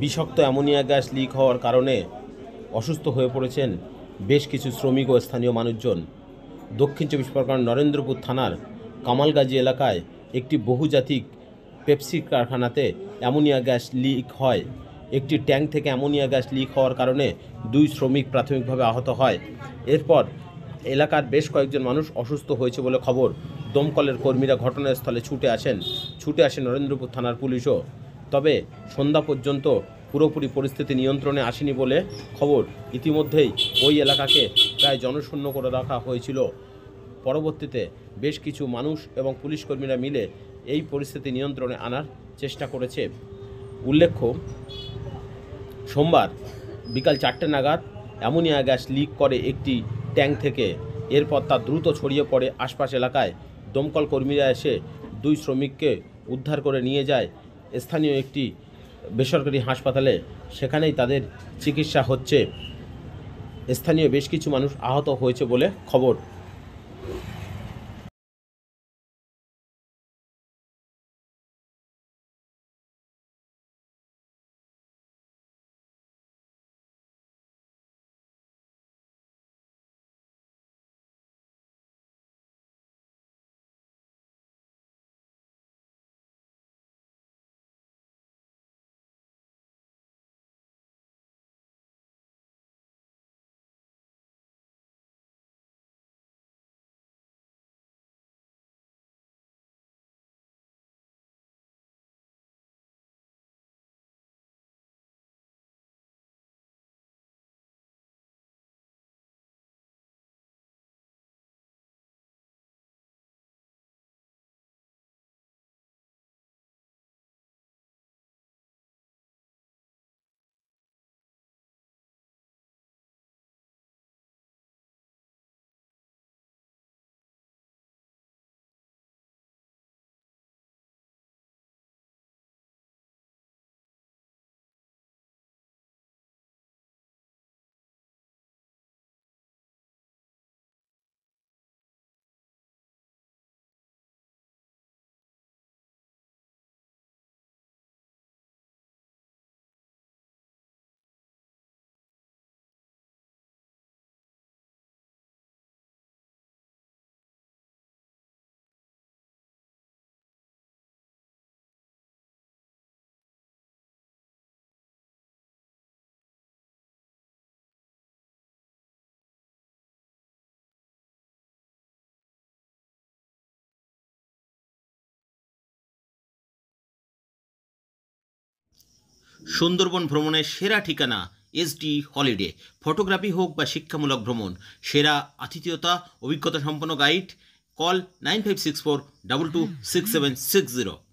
বিষাক্ত ammonia gas leak হওয়ার কারণে অসুস্থ হয়ে পড়েছেন বেশ কিছু শ্রমিক ও স্থানীয় মানুষজন। দক্ষিণ চব্বিশ পরগনার নরেন্দ্রপুর থানার কামালগাজী এলাকায় একটি বহুজাতিক পেপসি কারখানাতে অ্যামোনিয়া গ্যাস লিক হয়। একটি ট্যাঙ্ক থেকে অ্যামোনিয়া গ্যাস লিক হওয়ার কারণে 2 শ্রমিক প্রাথমিকভাবে আহত হয়। এরপর এলাকার বেশ কয়েকজন মানুষ অসুস্থ হয়েছে বলে খবর। দমকলের কর্মীরা ঘটনাস্থলে ছুটে আসে নরেন্দ্রপুর থানার পুলিশও। তবে সন্ধ্যা পর্যন্ত পুরোপুরি পরিস্থিতি নিয়ন্ত্রণে আসেনি বলে খবর। ইতিমধ্যেই ওই এলাকাকে প্রায় জনশূন্য করে রাখা হয়েছিল। পরবর্তীতে বেশ কিছু মানুষ এবং পুলিশ কর্মীরা মিলে এই পরিস্থিতি নিয়ন্ত্রণে আনার চেষ্টা করেছে। উল্লেখ্য, সোমবার বিকাল 4টে নাগাদ অ্যামোনিয়া গ্যাস লিক করে একটি ট্যাঙ্ক থেকে। এরপর তা দ্রুত ছড়িয়ে পড়ে আশপাশ এলাকায়। দমকল কর্মীরা এসে 2 শ্রমিককে উদ্ধার করে নিয়ে যায় স্থানীয় একটি বেসরকারি হাসপাতালে। সেখানেই তাদের চিকিৎসা হচ্ছে। স্থানীয় বেশ কিছু মানুষ আহত হয়েছে বলে খবর। সুন্দরবন ভ্রমণের সেরা ঠিকানা এসডি হলিডে। ফটোগ্রাফি হোক বা শিক্ষামূলক ভ্রমণ, সেরা আতিথেয়তা, অভিজ্ঞতা সম্পন্ন গাইড। কল 9564226760।